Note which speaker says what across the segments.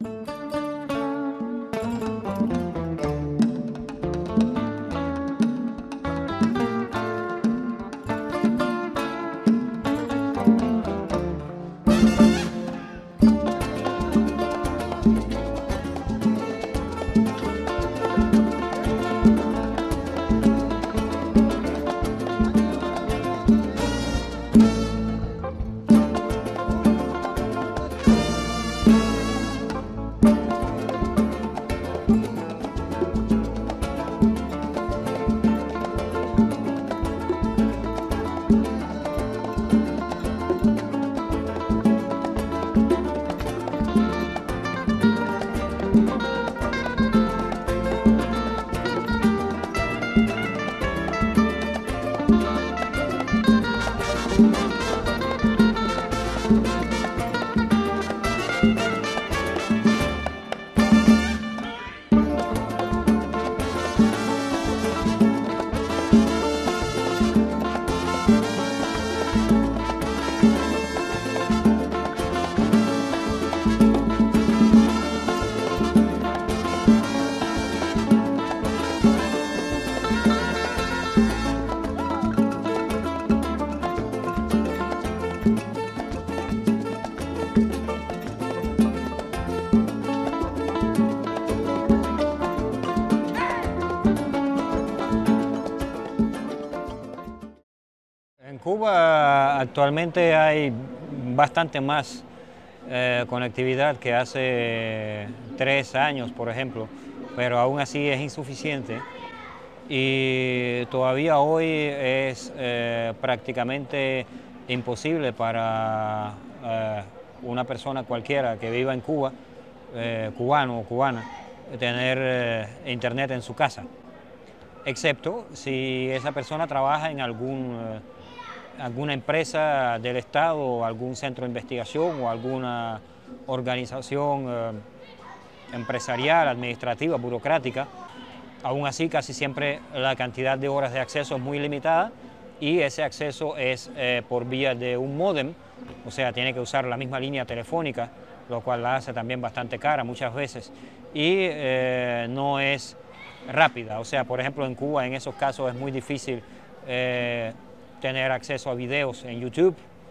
Speaker 1: En Cuba actualmente hay bastante más conectividad que hace 3 años, por ejemplo, pero aún así es insuficiente y todavía hoy es prácticamente imposible para una persona cualquiera que viva en Cuba, cubano o cubana, tener internet en su casa, excepto si esa persona trabaja en alguna empresa del Estado o algún centro de investigación o alguna organización empresarial, administrativa, burocrática. Aún así, casi siempre la cantidad de horas de acceso es muy limitada y ese acceso es por vía de un módem, o sea, tiene que usar la misma línea telefónica, lo cual la hace también bastante cara muchas veces y no es rápida. O sea, por ejemplo, en Cuba en esos casos es muy difícil tener acceso a videos en YouTube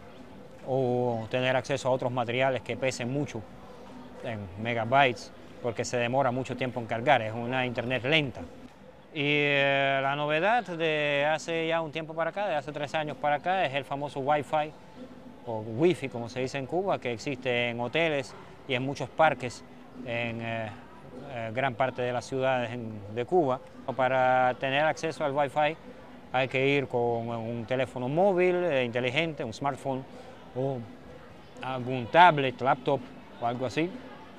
Speaker 1: o tener acceso a otros materiales que pesen mucho en megabytes, porque se demora mucho tiempo en cargar, es una internet lenta. Y la novedad de hace ya un tiempo para acá, de hace 3 años para acá, es el famoso Wi-Fi o Wi-Fi, como se dice en Cuba, que existe en hoteles y en muchos parques en gran parte de las ciudades de Cuba. Para tener acceso al Wi-Fi hay que ir con un teléfono móvil inteligente, un smartphone o algún tablet, laptop o algo así.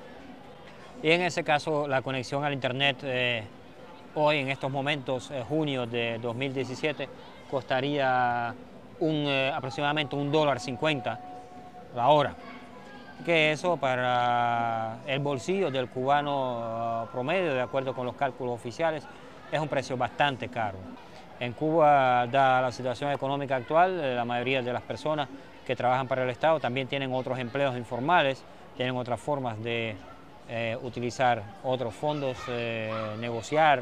Speaker 1: Y en ese caso la conexión al internet hoy en estos momentos, junio de 2017, costaría aproximadamente $1.50 la hora. Que eso para el bolsillo del cubano promedio, de acuerdo con los cálculos oficiales, es un precio bastante caro. En Cuba, dada la situación económica actual, la mayoría de las personas que trabajan para el Estado también tienen otros empleos informales, tienen otras formas de utilizar otros fondos, negociar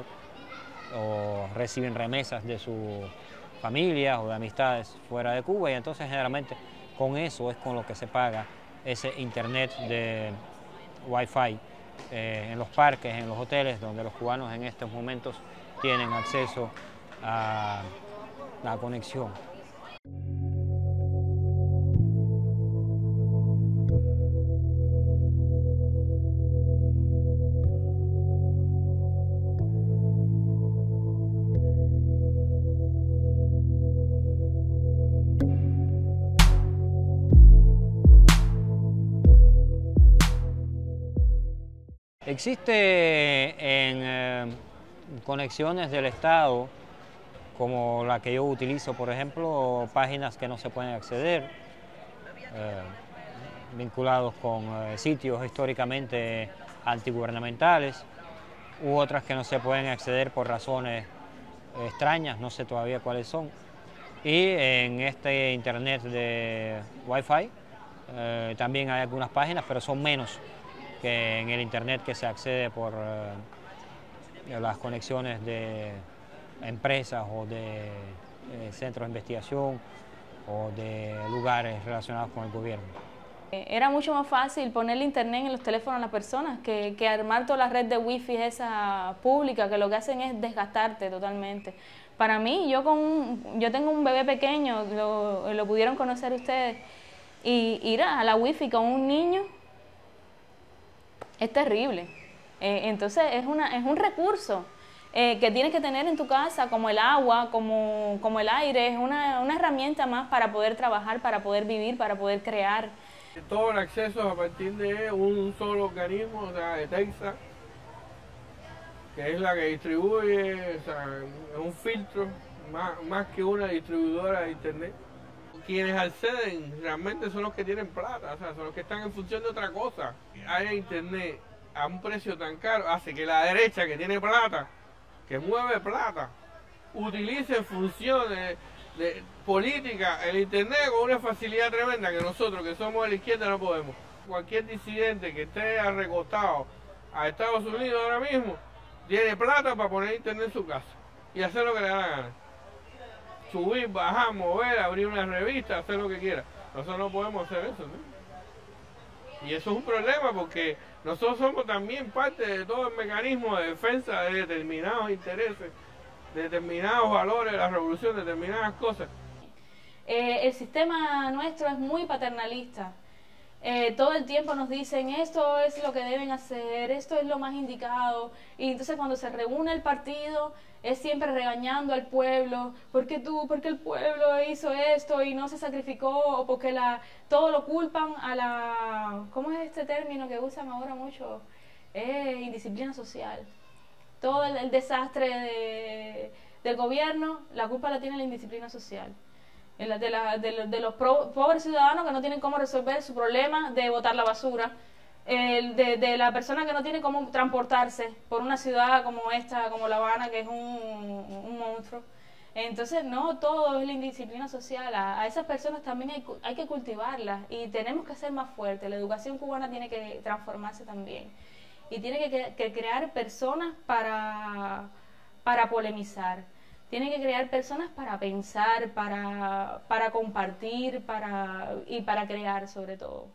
Speaker 1: o reciben remesas de sus familias o de amistades fuera de Cuba y entonces generalmente con eso es con lo que se paga ese internet de Wi-Fi en los parques, en los hoteles, donde los cubanos en estos momentos tienen acceso a la conexión. Existe en conexiones del Estado, como la que yo utilizo, por ejemplo, páginas que no se pueden acceder, vinculados con sitios históricamente antigubernamentales, u otras que no se pueden acceder por razones extrañas, no sé todavía cuáles son. Y en este internet de Wi-Fi también hay algunas páginas, pero son menos que en el Internet que se accede por las conexiones de empresas o de centros de investigación o de lugares relacionados con el gobierno.
Speaker 2: Era mucho más fácil ponerle internet en los teléfonos a las personas que armar toda la red de wifi esa pública, que lo que hacen es desgastarte totalmente. Para mí, yo tengo un bebé pequeño, lo pudieron conocer ustedes, y ir a la wifi con un niño es terrible. Entonces es un recurso que tienes que tener en tu casa, como el agua, como el aire, es una herramienta más para poder trabajar, para poder vivir, para poder crear.
Speaker 3: Todo el acceso a partir de un solo organismo, o sea, de Texas, que es la que distribuye, o sea, es un filtro, más que una distribuidora de internet. Quienes acceden realmente son los que tienen plata, o sea, son los que están en función de otra cosa. Haya internet a un precio tan caro, hace que la derecha que tiene plata, que mueve plata, utilice en funciones de política el internet con una facilidad tremenda que nosotros que somos de la izquierda no podemos. Cualquier disidente que esté recostado a Estados Unidos ahora mismo tiene plata para poner internet en su casa y hacer lo que le da la gana. Subir, bajar, mover, abrir una revista, hacer lo que quiera. Nosotros no podemos hacer eso, ¿no? Y eso es un problema porque nosotros somos también parte de todo el mecanismo de defensa de determinados intereses, de determinados valores de la revolución, de determinadas cosas.
Speaker 2: El sistema nuestro es muy paternalista. Todo el tiempo nos dicen esto es lo que deben hacer, esto es lo más indicado, y entonces cuando se reúne el partido es siempre regañando al pueblo, porque el pueblo hizo esto y no se sacrificó, o porque todo lo culpan a la, ¿cómo es este término que usan ahora mucho? Indisciplina social. Todo el desastre del gobierno, la culpa la tiene la indisciplina social. De los pobres ciudadanos que no tienen cómo resolver su problema de botar la basura, de la persona que no tiene cómo transportarse por una ciudad como esta, como La Habana, que es un monstruo. Entonces, no todo es la indisciplina social. A esas personas también hay que cultivarlas y tenemos que ser más fuertes. La educación cubana tiene que transformarse también y tiene que crear personas para polemizar. Tiene que crear personas para pensar, para compartir y para crear sobre todo.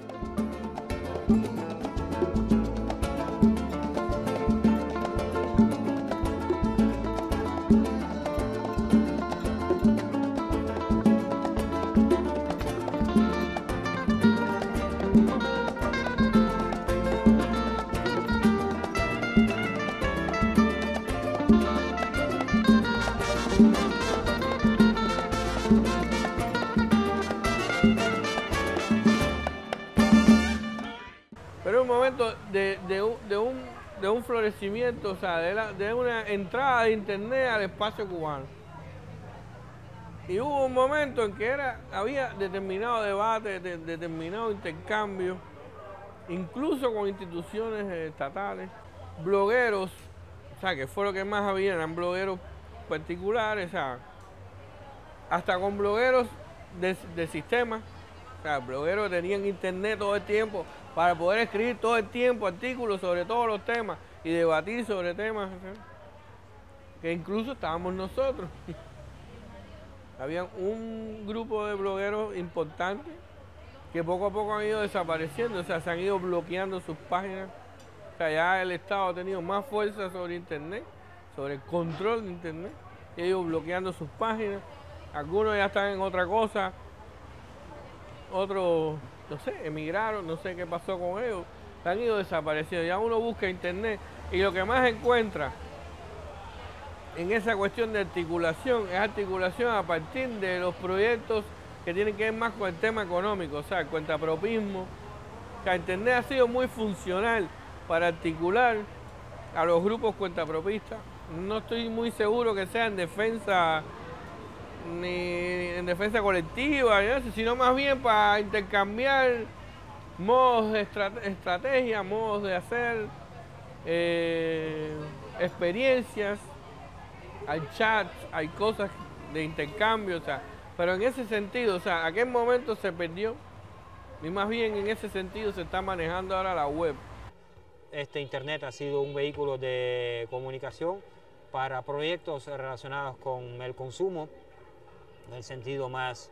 Speaker 3: Pero es un momento de un florecimiento, o sea, de una entrada de internet al espacio cubano. Y hubo un momento en que había determinado debate, determinado intercambio, incluso con instituciones estatales, blogueros, o sea, que fue lo que más había, eran blogueros particulares, o sea, hasta con blogueros de sistemas. O sea, blogueros que tenían internet todo el tiempo para poder escribir todo el tiempo artículos sobre todos los temas y debatir sobre temas, ¿sí? Que incluso estábamos nosotros. Había un grupo de blogueros importantes que poco a poco han ido desapareciendo, o sea, se han ido bloqueando sus páginas. O sea, ya el Estado ha tenido más fuerza sobre internet, sobre el control de internet, y ha ido bloqueando sus páginas. Algunos ya están en otra cosa. Otros, no sé, emigraron, no sé qué pasó con ellos, han ido desapareciendo. Ya uno busca internet y lo que más encuentra en esa cuestión de articulación es articulación a partir de los proyectos que tienen que ver más con el tema económico, o sea, el cuentapropismo. O sea, internet ha sido muy funcional para articular a los grupos cuentapropistas. No estoy muy seguro que sea en defensa ni en defensa colectiva, ¿no? Sino más bien para intercambiar modos de estrategia, modos de hacer, experiencias, hay chats, hay cosas de intercambio, o sea, pero en ese sentido, o sea, aquel momento se perdió y más bien en ese sentido se está manejando ahora la web.
Speaker 1: este Internet ha sido un vehículo de comunicación para proyectos relacionados con el consumo, en el sentido más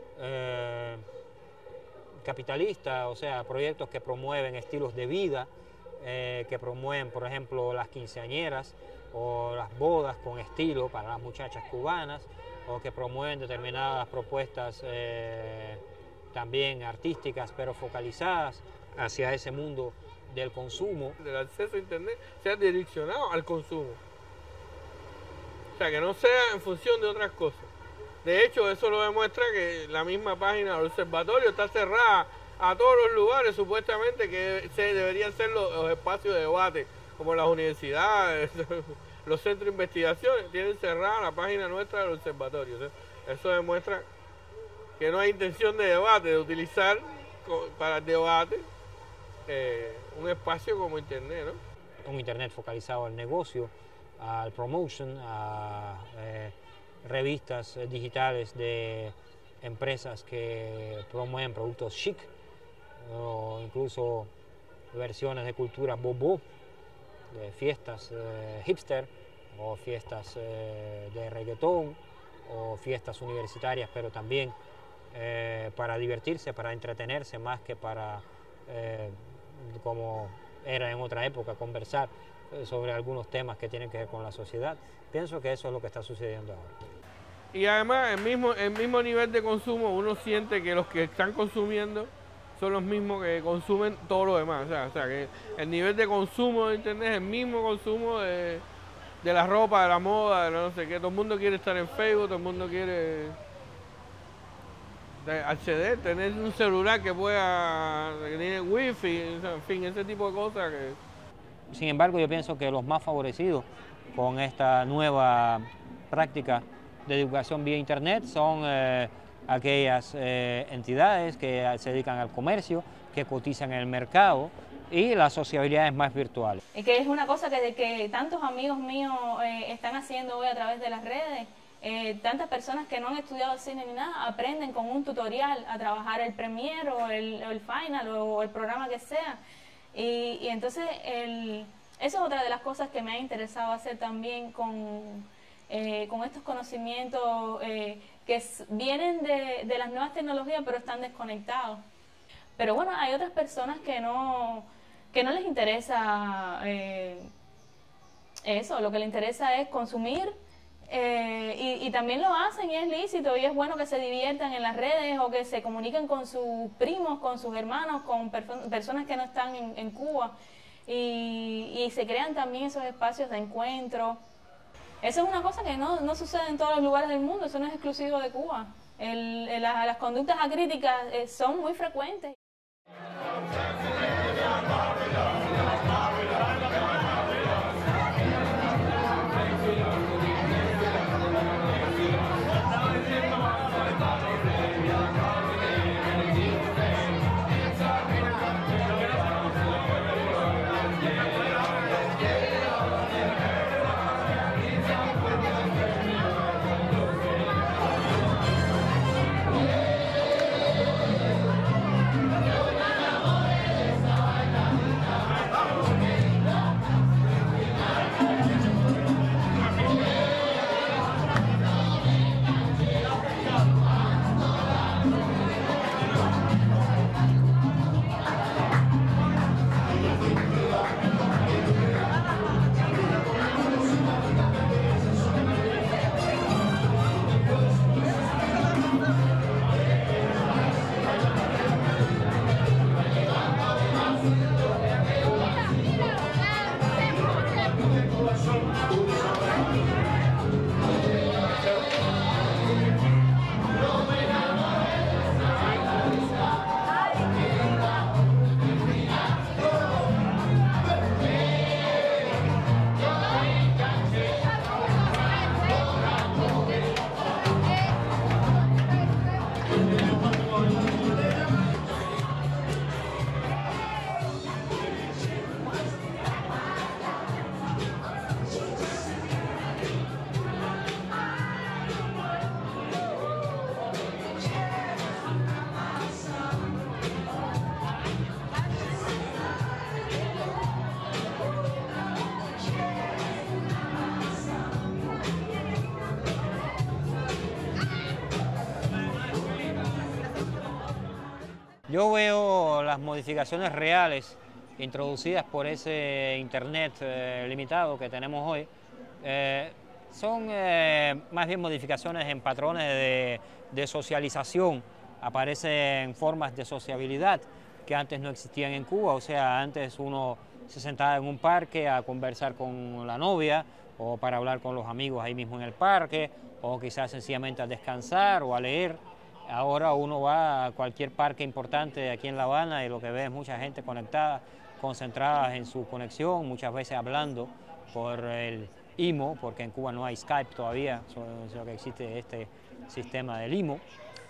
Speaker 1: capitalista, o sea, proyectos que promueven estilos de vida, que promueven, por ejemplo, las quinceañeras o las bodas con estilo para las muchachas cubanas, o que promueven determinadas propuestas también artísticas, pero focalizadas hacia ese mundo del consumo.
Speaker 3: El acceso a Internet sea direccionado al consumo. O sea, que no sea en función de otras cosas. De hecho, eso lo demuestra que la misma página del observatorio está cerrada a todos los lugares, supuestamente, que deberían ser los espacios de debate, como las universidades, los centros de investigación, tienen cerrada la página nuestra del observatorio. O sea, eso demuestra que no hay intención de debate, de utilizar para el debate un espacio como Internet, ¿no?
Speaker 1: Un Internet focalizado al negocio, al promotion, a revistas digitales de empresas que promueven productos chic, o incluso versiones de cultura bobo, de fiestas hipster, o fiestas de reggaetón, o fiestas universitarias, pero también para divertirse, para entretenerse, más que para, como era en otra época, conversar sobre algunos temas que tienen que ver con la sociedad. Pienso que eso es lo que está sucediendo ahora.
Speaker 3: Y además el mismo nivel de consumo, uno siente que los que están consumiendo son los mismos que consumen todo lo demás. O sea que el nivel de consumo de Internet es el mismo consumo de la ropa, de la moda, de no sé qué. Todo el mundo quiere estar en Facebook, todo el mundo quiere acceder, tener un celular que tiene wifi, en fin, ese tipo de cosas que...
Speaker 1: Sin embargo, yo pienso que los más favorecidos con esta nueva práctica de educación vía Internet son aquellas entidades que se dedican al comercio, que cotizan en el mercado, y las sociabilidades más virtuales.
Speaker 2: Y que es una cosa que tantos amigos míos están haciendo hoy a través de las redes. Tantas personas que no han estudiado cine ni nada aprenden con un tutorial a trabajar el Premiere o el Final o el programa que sea. Y entonces eso es otra de las cosas que me ha interesado hacer también con estos conocimientos que vienen de las nuevas tecnologías, pero están desconectados. Pero bueno, hay otras personas que no les interesa eso, lo que les interesa es consumir, y también lo hacen y es lícito y es bueno que se diviertan en las redes o que se comuniquen con sus primos, con sus hermanos, con personas que no están en Cuba, y se crean también esos espacios de encuentro. Eso es una cosa que no sucede en todos los lugares del mundo, eso no es exclusivo de Cuba. Las conductas acríticas son muy frecuentes.
Speaker 1: Yo veo las modificaciones reales introducidas por ese Internet limitado que tenemos hoy. Son más bien modificaciones en patrones de socialización. Aparecen formas de sociabilidad que antes no existían en Cuba. O sea, antes uno se sentaba en un parque a conversar con la novia o para hablar con los amigos ahí mismo en el parque, o quizás sencillamente a descansar o a leer. Ahora uno va a cualquier parque importante aquí en La Habana y lo que ve es mucha gente conectada, concentrada en su conexión, muchas veces hablando por el IMO, porque en Cuba no hay Skype todavía, solo que existe este sistema del IMO.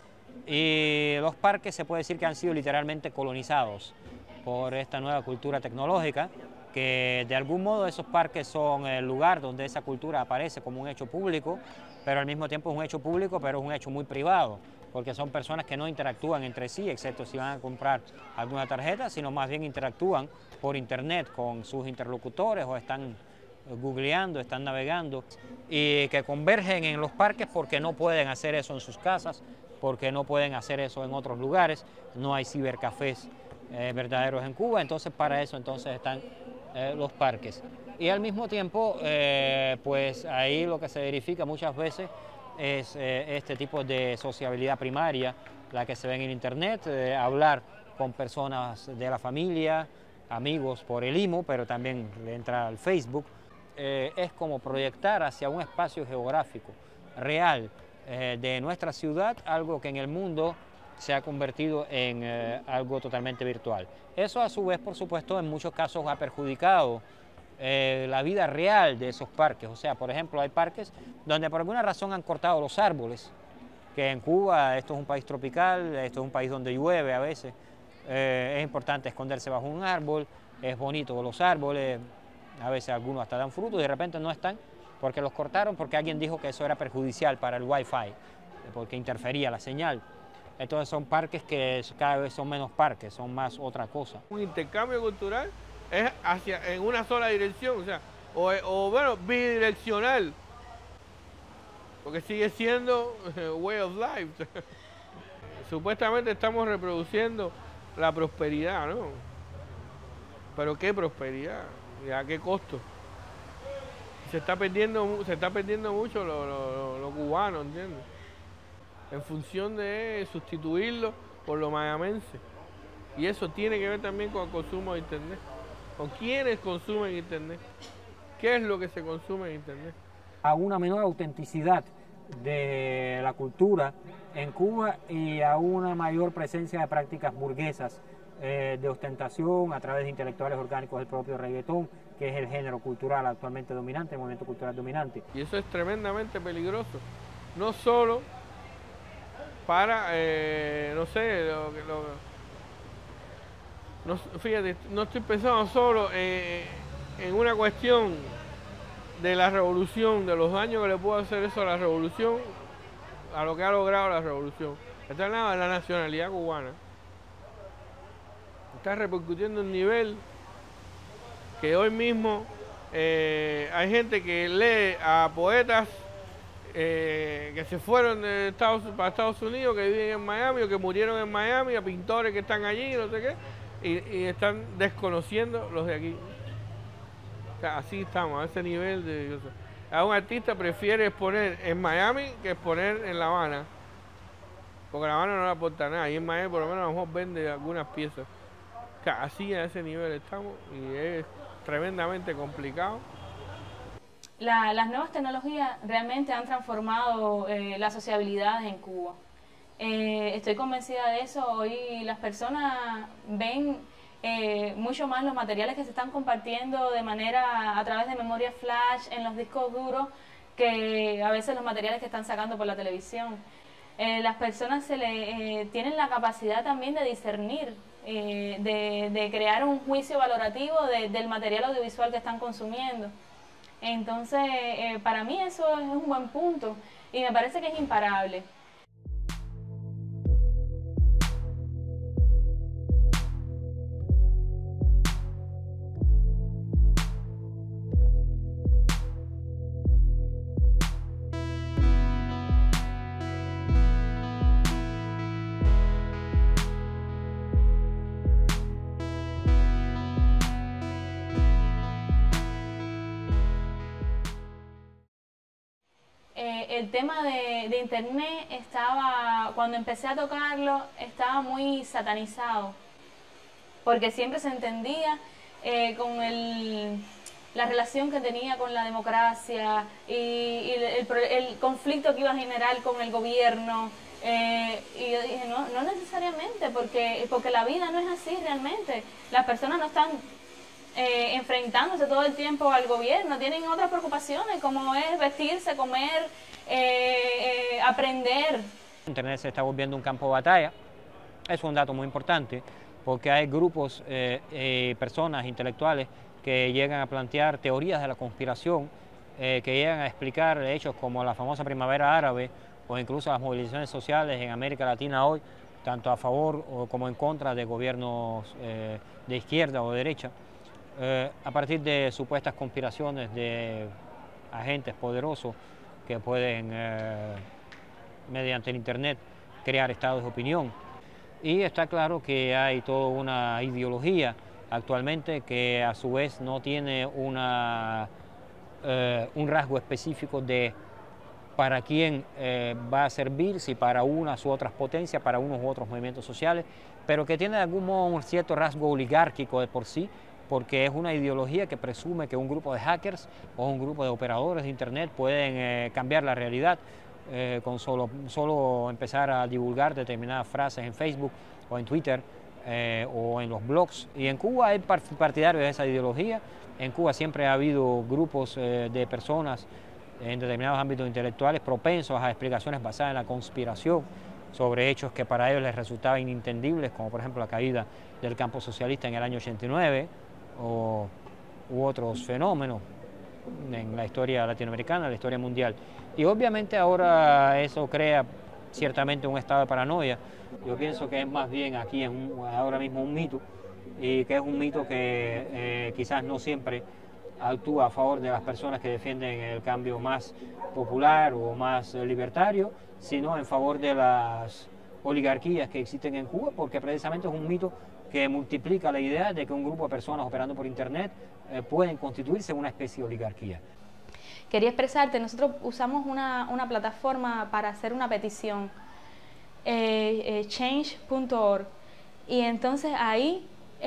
Speaker 1: Y los parques se puede decir que han sido literalmente colonizados por esta nueva cultura tecnológica, que de algún modo esos parques son el lugar donde esa cultura aparece como un hecho público, pero al mismo tiempo es un hecho público, pero es un hecho muy privado, porque son personas que no interactúan entre sí, excepto si van a comprar alguna tarjeta, sino más bien interactúan por internet con sus interlocutores o están googleando, están navegando, y que convergen en los parques porque no pueden hacer eso en sus casas, porque no pueden hacer eso en otros lugares, no hay cibercafés verdaderos en Cuba, entonces para eso entonces están los parques. Y al mismo tiempo, pues ahí lo que se verifica muchas veces es este tipo de sociabilidad primaria, la que se ve en Internet, hablar con personas de la familia, amigos por el IMO, pero también le entra al Facebook. Es como proyectar hacia un espacio geográfico real de nuestra ciudad, algo que en el mundo se ha convertido en algo totalmente virtual. Eso a su vez, por supuesto, en muchos casos ha perjudicado la vida real de esos parques. O sea, por ejemplo, hay parques donde por alguna razón han cortado los árboles, que en Cuba esto es un país tropical, esto es un país donde llueve a veces, es importante esconderse bajo un árbol, es bonito los árboles, a veces algunos hasta dan frutos y de repente no están porque los cortaron, porque alguien dijo que eso era perjudicial para el Wi-Fi, porque interfería la señal. Entonces son parques que cada vez son menos parques, son más otra cosa.
Speaker 3: Un intercambio cultural es en una sola dirección, o sea, bueno, bidireccional, porque sigue siendo way of life. Supuestamente estamos reproduciendo la prosperidad, ¿no? Pero ¿qué prosperidad? ¿Y a qué costo? Se está perdiendo mucho lo cubano, ¿entiendes? En función de sustituirlo por lo mayamense. Y eso tiene que ver también con el consumo de Internet. Con quiénes consumen Internet. ¿Qué es lo que se consume en Internet?
Speaker 1: A una menor autenticidad de la cultura en Cuba y a una mayor presencia de prácticas burguesas de ostentación a través de intelectuales orgánicos del propio reggaetón, que es el género cultural actualmente dominante, el movimiento cultural dominante.
Speaker 3: Y eso es tremendamente peligroso. No solo para, no sé, fíjate, no estoy pensando solo en una cuestión de la revolución, de los daños que le puede hacer eso a la revolución, a lo que ha logrado la revolución. Está en la nacionalidad cubana. Está repercutiendo en un nivel que hoy mismo hay gente que lee a poetas que se fueron para Estados Unidos, que viven en Miami o que murieron en Miami, a pintores que están allí, no sé qué, y están desconociendo los de aquí. O sea, así estamos, a ese nivel de... O sea, a un artista prefiere exponer en Miami que exponer en La Habana, porque La Habana no le aporta nada, y en Miami por lo menos a lo mejor vende algunas piezas. O sea, así a ese nivel estamos y es tremendamente complicado.
Speaker 2: Las nuevas tecnologías realmente han transformado la sociabilidad en Cuba. Estoy convencida de eso. Hoy las personas ven mucho más los materiales que se están compartiendo de manera a través de memoria flash en los discos duros que a veces los materiales que están sacando por la televisión. Las personas tienen la capacidad también de discernir, de crear un juicio valorativo del material audiovisual que están consumiendo. Entonces, para mí eso es un buen punto y me parece que es imparable. el tema de Internet estaba, cuando empecé a tocarlo, estaba muy satanizado, porque siempre se entendía con la relación que tenía con la democracia y el conflicto que iba a generar con el gobierno. Y yo dije, no necesariamente, porque la vida no es así realmente. Las personas no están enfrentándose todo el tiempo al gobierno, tienen otras preocupaciones como es vestirse, comer, aprender.
Speaker 1: Internet se está volviendo un campo de batalla. Es un dato muy importante porque hay grupos, personas intelectuales que llegan a plantear teorías de la conspiración, que llegan a explicar hechos como la famosa primavera árabe o incluso las movilizaciones sociales en América Latina hoy, tanto a favor como en contra de gobiernos de izquierda o de derecha, a partir de supuestas conspiraciones de agentes poderosos que pueden, mediante el Internet, crear estados de opinión. Y está claro que hay toda una ideología actualmente que a su vez no tiene un rasgo específico de para quién va a servir, si para unas u otras potencias, para unos u otros movimientos sociales, pero que tiene de algún modo un cierto rasgo oligárquico de por sí, porque es una ideología que presume que un grupo de hackers o un grupo de operadores de Internet pueden cambiar la realidad con solo empezar a divulgar determinadas frases en Facebook o en Twitter o en los blogs. Y en Cuba hay partidarios de esa ideología. En Cuba siempre ha habido grupos de personas en determinados ámbitos intelectuales propensos a explicaciones basadas en la conspiración sobre hechos que para ellos les resultaban inintendibles, como por ejemplo la caída del campo socialista en el año 89 u otros fenómenos en la historia latinoamericana, la historia mundial. Y obviamente ahora eso crea ciertamente un estado de paranoia. Yo pienso que es más bien aquí ahora mismo un mito, y que es un mito que quizás no siempre actúa a favor de las personas que defienden el cambio más popular o más libertario, sino en favor de las oligarquías que existen en Cuba, porque precisamente es un mito que multiplica la idea de que un grupo de personas operando por Internet pueden constituirse en una especie de oligarquía.
Speaker 2: Quería expresarte, nosotros usamos una plataforma para hacer una petición, change.org, y entonces ahí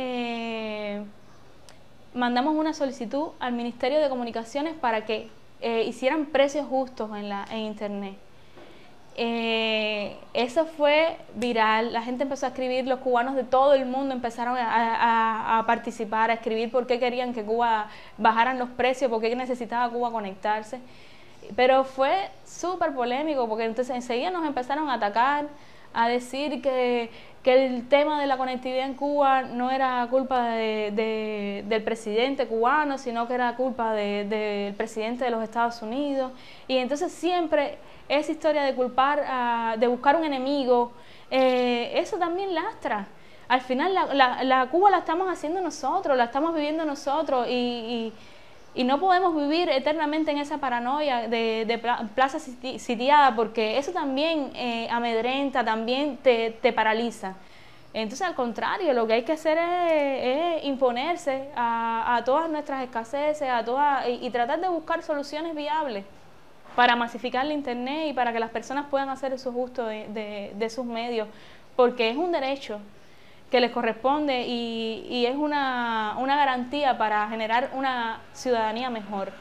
Speaker 2: mandamos una solicitud al Ministerio de Comunicaciones para que hicieran precios justos en Internet. Eso fue viral, la gente empezó a escribir, los cubanos de todo el mundo empezaron a participar, a escribir por qué querían que Cuba bajaran los precios, por qué necesitaba Cuba conectarse. Pero fue súper polémico porque entonces enseguida nos empezaron a atacar, a decir que el tema de la conectividad en Cuba no era culpa del presidente cubano, sino que era culpa del presidente de los Estados Unidos. Y entonces siempre esa historia de culpar, de buscar un enemigo, eso también lastra. Al final la Cuba la estamos haciendo nosotros, la estamos viviendo nosotros y no podemos vivir eternamente en esa paranoia de plaza sitiada, porque eso también amedrenta, también te paraliza. Entonces, al contrario, lo que hay que hacer es imponerse a todas nuestras escaseces, y tratar de buscar soluciones viables para masificar el Internet y para que las personas puedan hacer su uso de sus medios, porque es un derecho que les corresponde y es una garantía para generar una ciudadanía mejor.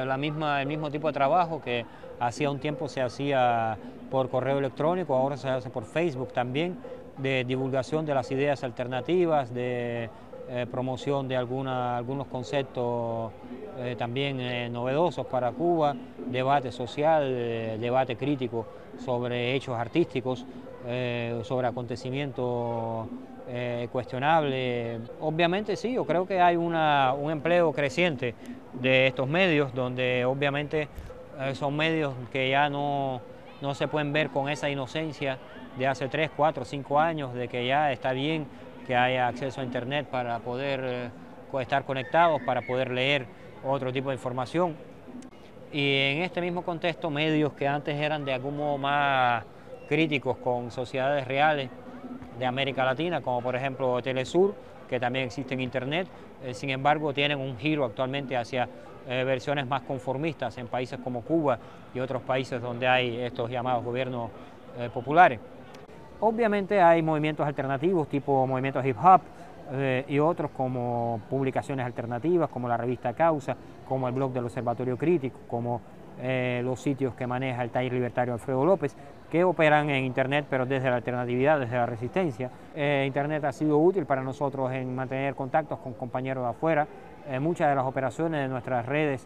Speaker 1: el mismo tipo de trabajo que hacía un tiempo se hacía por correo electrónico, ahora se hace por Facebook también, de divulgación de las ideas alternativas, de promoción de algunos conceptos también novedosos para Cuba, debate social, debate crítico sobre hechos artísticos, sobre acontecimientos cuestionables. Obviamente sí, yo creo que hay un empleo creciente de estos medios, donde obviamente son medios que ya no se pueden ver con esa inocencia de hace 3, 4, 5 años, de que ya está bien que haya acceso a Internet para poder estar conectados, para poder leer otro tipo de información. Y en este mismo contexto, medios que antes eran de algún modo más críticos con sociedades reales de América Latina, como por ejemplo Telesur, que también existe en Internet, sin embargo tienen un giro actualmente hacia versiones más conformistas en países como Cuba y otros países donde hay estos llamados gobiernos populares. Obviamente hay movimientos alternativos tipo movimientos hip hop y otros como publicaciones alternativas como la revista Causa, como el blog del Observatorio Crítico, como los sitios que maneja el taller libertario Alfredo López, que operan en Internet pero desde la alternatividad, desde la resistencia. Internet ha sido útil para nosotros en mantener contactos con compañeros de afuera. Muchas de las operaciones de nuestras redes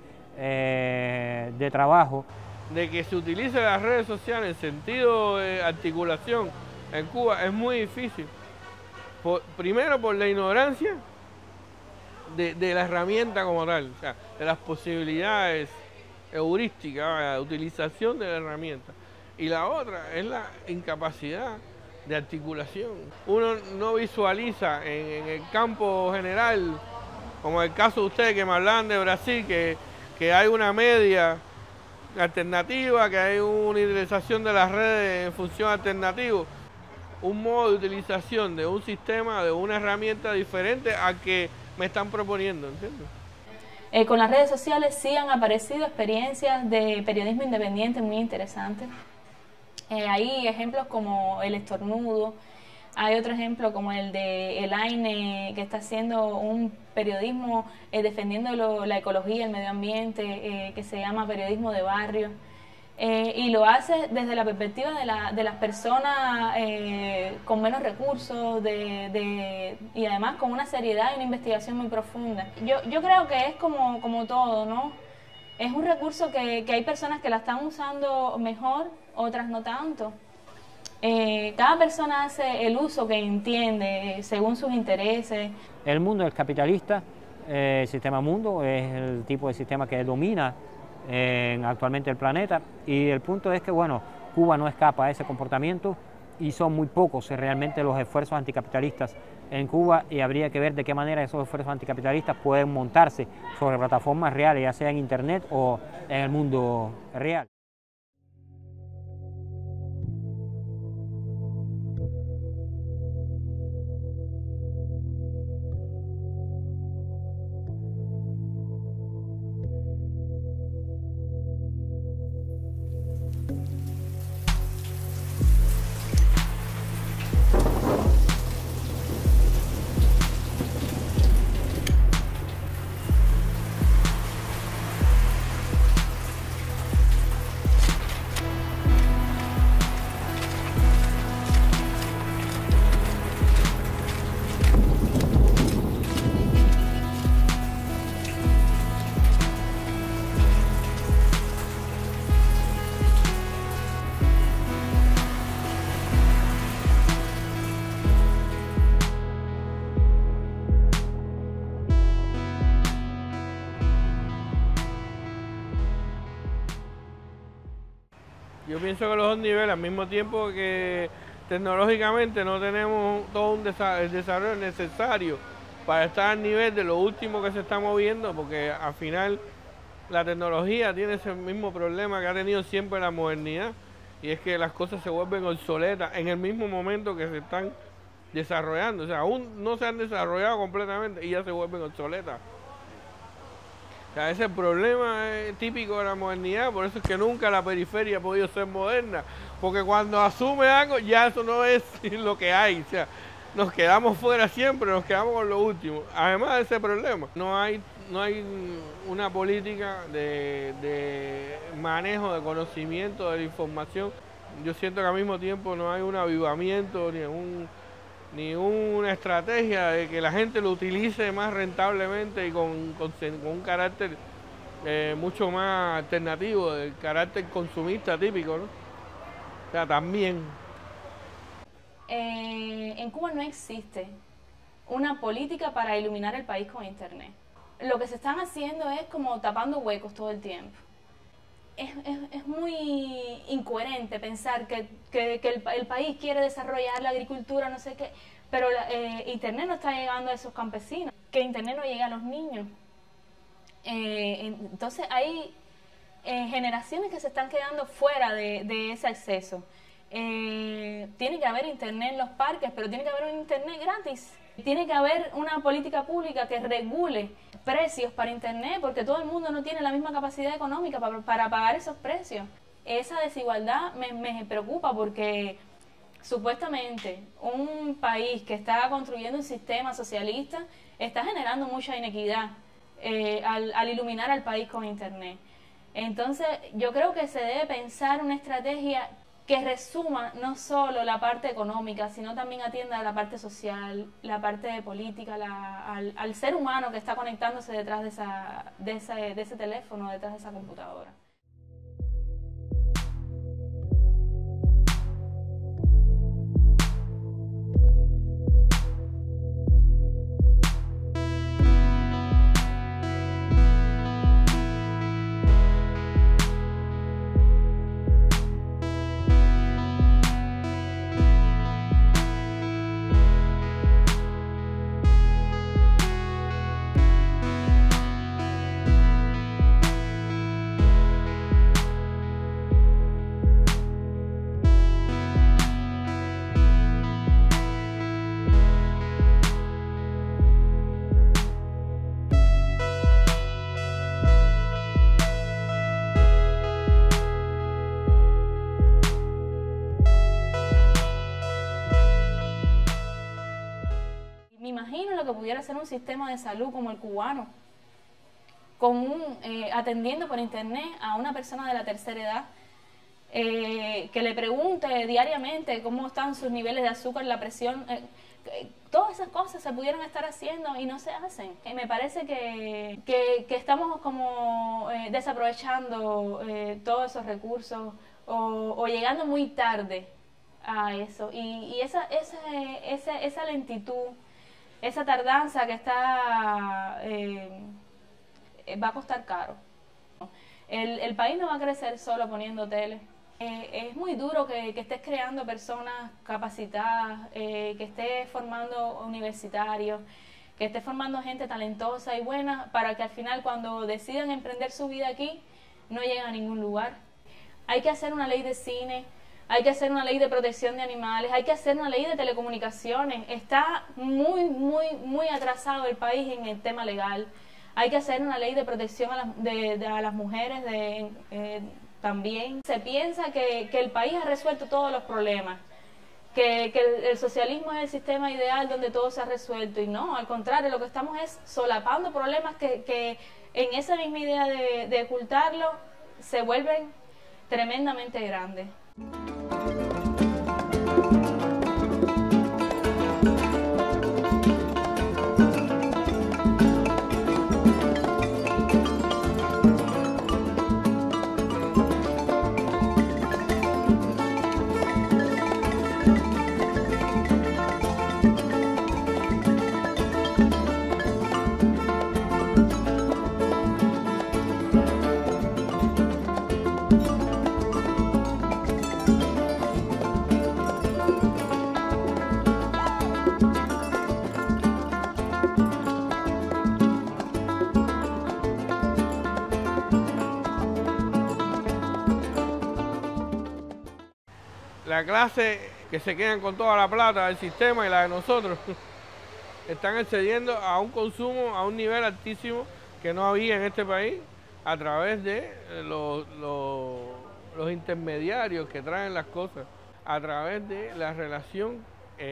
Speaker 1: de trabajo.
Speaker 3: De que se utilicen las redes sociales en sentido de articulación en Cuba es muy difícil. Primero por la ignorancia de la herramienta como tal, o sea, de las posibilidades heurísticas, de utilización de la herramienta. Y la otra es la incapacidad de articulación. Uno no visualiza en el campo general, como el caso de ustedes que me hablaban de Brasil, que hay una media alternativa, que hay una utilización de las redes en función alternativa, un modo de utilización de un sistema, de una herramienta diferente a que me están proponiendo, ¿entiendes?
Speaker 2: Con las redes sociales sí han aparecido experiencias de periodismo independiente muy interesantes. Hay ejemplos como El Estornudo, hay otro ejemplo como el de Elaine, que está haciendo un periodismo defendiendo la ecología, el medio ambiente, que se llama periodismo de barrio. Y lo hace desde la perspectiva de las personas con menos recursos y además con una seriedad y una investigación muy profunda. Yo creo que es como todo, ¿no? Es un recurso que hay personas que la están usando mejor, otras no tanto. Cada persona hace el uso que entiende según sus intereses.
Speaker 1: El mundo es capitalista, el sistema mundo es el tipo de sistema que domina actualmente el planeta, y el punto es que, bueno, Cuba no escapa a ese comportamiento y son muy pocos realmente los esfuerzos anticapitalistas en Cuba, y habría que ver de qué manera esos esfuerzos anticapitalistas pueden montarse sobre plataformas reales, ya sea en Internet o en el mundo real.
Speaker 3: Yo pienso que los dos niveles, al mismo tiempo que tecnológicamente no tenemos todo el desarrollo necesario para estar al nivel de lo último que se está moviendo, porque al final la tecnología tiene ese mismo problema que ha tenido siempre la modernidad, y es que las cosas se vuelven obsoletas en el mismo momento que se están desarrollando. O sea, aún no se han desarrollado completamente y ya se vuelven obsoletas. O sea, ese es el problema típico de la modernidad, por eso es que nunca la periferia ha podido ser moderna, porque cuando asume algo ya eso no es lo que hay, o sea, nos quedamos fuera siempre, nos quedamos con lo último. Además de ese problema, no hay no hay una política de manejo, de conocimiento de la información. Yo siento que al mismo tiempo no hay un avivamiento ni una estrategia de que la gente lo utilice más rentablemente y con un carácter mucho más alternativo, del carácter consumista típico, ¿no? O sea, también.
Speaker 2: En Cuba no existe una política para iluminar el país con internet. Lo que se están haciendo es como tapando huecos todo el tiempo. Es muy incoherente pensar que el país quiere desarrollar la agricultura, no sé qué, pero internet no está llegando a esos campesinos, que internet no llega a los niños. Entonces hay generaciones que se están quedando fuera de ese acceso. Tiene que haber internet en los parques, pero tiene que haber un internet gratis. Tiene que haber una política pública que regule precios para internet, porque todo el mundo no tiene la misma capacidad económica para pagar esos precios. Esa desigualdad me preocupa porque supuestamente un país que está construyendo un sistema socialista está generando mucha inequidad al iluminar al país con internet. Entonces yo creo que se debe pensar una estrategia que resuma no solo la parte económica, sino también atienda a la parte social, la parte de política, al ser humano que está conectándose detrás de ese teléfono, detrás de esa computadora. Me imagino lo que pudiera ser un sistema de salud como el cubano, atendiendo por internet a una persona de la tercera edad, que le pregunte diariamente cómo están sus niveles de azúcar, la presión. Todas esas cosas se pudieran estar haciendo y no se hacen. Me parece que estamos como desaprovechando todos esos recursos o llegando muy tarde a eso. Y esa lentitud, esa tardanza que va a costar caro. El país no va a crecer solo poniendo tele. Es muy duro que estés creando personas capacitadas, que estés formando universitarios, que estés formando gente talentosa y buena para que al final cuando decidan emprender su vida aquí no lleguen a ningún lugar. Hay que hacer una ley de cine. Hay que hacer una ley de protección de animales, hay que hacer una ley de telecomunicaciones. Está muy atrasado el país en el tema legal. Hay que hacer una ley de protección a las mujeres también. Se piensa que el país ha resuelto todos los problemas, que el socialismo es el sistema ideal donde todo se ha resuelto. Y no, al contrario, lo que estamos es solapando problemas que en esa misma idea de ocultarlo se vuelven tremendamente grandes.
Speaker 3: La clase que se quedan con toda la plata del sistema y la de nosotros están accediendo a un consumo a un nivel altísimo que no había en este país a través de los intermediarios que traen las cosas, a través de la relación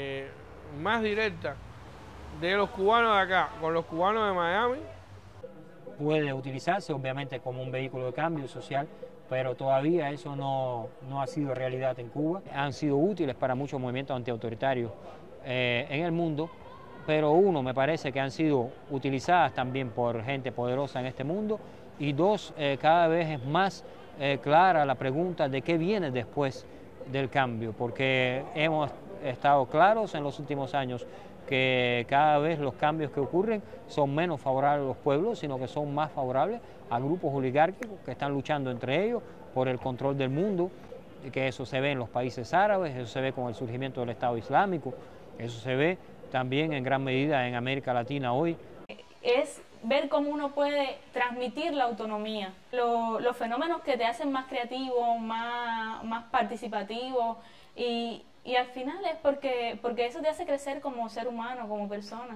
Speaker 3: más directa de los cubanos de acá con los cubanos de Miami.
Speaker 1: puede utilizarse obviamente como un vehículo de cambio social, pero todavía eso no ha sido realidad en Cuba. Han sido útiles para muchos movimientos antiautoritarios en el mundo, pero uno, me parece que han sido utilizadas también por gente poderosa en este mundo, y dos, cada vez es más clara la pregunta de qué viene después del cambio, porque hemos estado claros en los últimos años que cada vez los cambios que ocurren son menos favorables a los pueblos, sino que son más favorables a grupos oligárquicos que están luchando entre ellos por el control del mundo, que eso se ve en los países árabes, eso se ve con el surgimiento del Estado Islámico, eso se ve también en gran medida en América Latina hoy.
Speaker 2: Es ver cómo uno puede transmitir la autonomía, los fenómenos que te hacen más creativo, más participativo, y al final es porque eso te hace crecer como ser humano, como persona.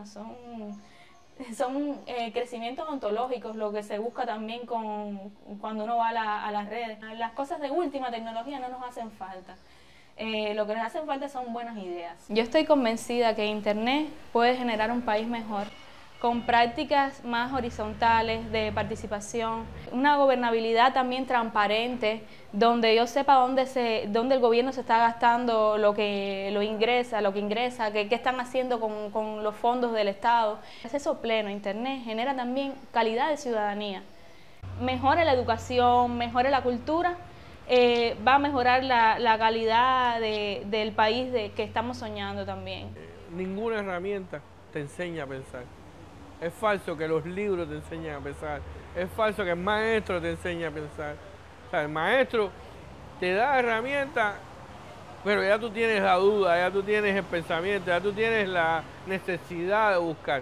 Speaker 2: Son crecimientos ontológicos lo que se busca también cuando uno va a las redes. Las cosas de última tecnología no nos hacen falta. Lo que nos hacen falta son buenas ideas. Yo estoy convencida que Internet puede generar un país mejor, con prácticas más horizontales de participación, una gobernabilidad también transparente, donde yo sepa dónde el gobierno se está gastando lo que ingresa, qué están haciendo con los fondos del Estado. Acceso pleno a Internet genera también calidad de ciudadanía. Mejora la educación, mejora la cultura, va a mejorar la calidad del país que estamos soñando también.
Speaker 3: Ninguna herramienta te enseña a pensar. Es falso que los libros te enseñen a pensar. Es falso que el maestro te enseñe a pensar. O sea, el maestro te da herramientas, pero ya tú tienes la duda, ya tú tienes el pensamiento, ya tú tienes la necesidad de buscar.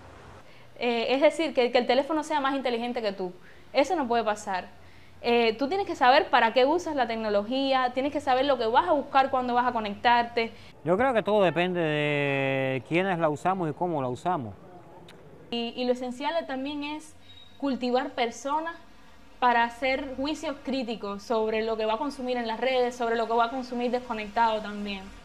Speaker 2: Es decir, que el teléfono sea más inteligente que tú. Eso no puede pasar. Tú tienes que saber para qué usas la tecnología, tienes que saber lo que vas a buscar cuando vas a conectarte.
Speaker 1: Yo creo que todo depende de quiénes la usamos y cómo la usamos.
Speaker 2: Y lo esencial también es cultivar personas para hacer juicios críticos sobre lo que va a consumir en las redes, sobre lo que va a consumir desconectado también.